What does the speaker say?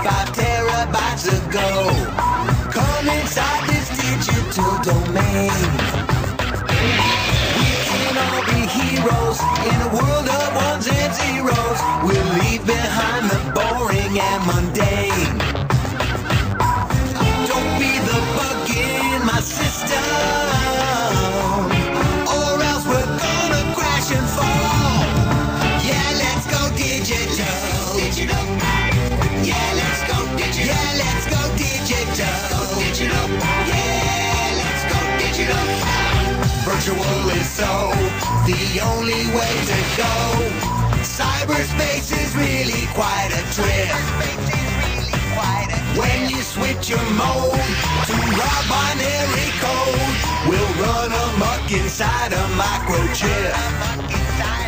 5 terabytes ago. Come inside this digital domain. We can all be heroes in a world of ones and zeros. We'll leave behind the boring and mundane. Don't be the bug in my system, or else we're gonna crash and fall. Yeah, let's go digital. Digital. Yeah, let's go digital. Yeah, let's go digital. Digital. Yeah, let's go digital. Virtual is so the only way to go. Cyberspace is really quite a trip. When you switch your mode to raw binary code, we'll run amok inside a microchip.